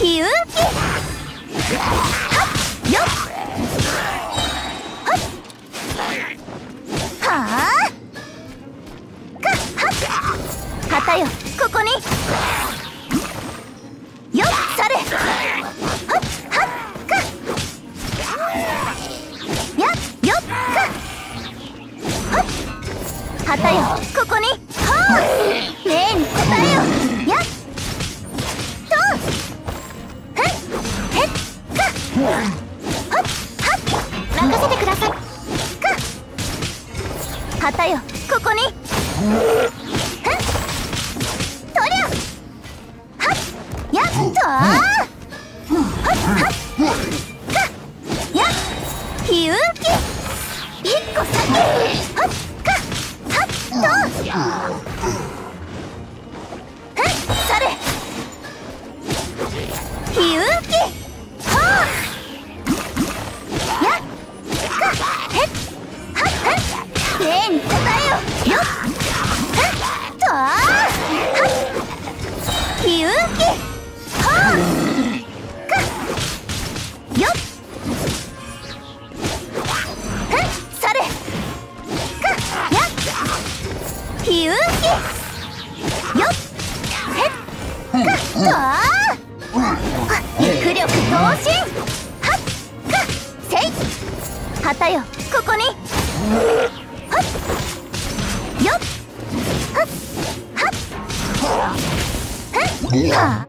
ひゅうきはっよっはあかはっ旗よここによっされはっはっかやっよっかはっ旗よここにはあねえに答えよやっとへっへっかはっはっ任せてくださいか旗よここにへっとりゃはっやっとはっはっかやっひゅうき一個先はっかはっとへっされひゅうきはあやっかへっはっはっねえに答えよよっへっとはっひゅうきはあかよっへっされかやっひゅうきよっへっかとは浮力同心はっかせい旗よここにはっよっはっはっへっはあ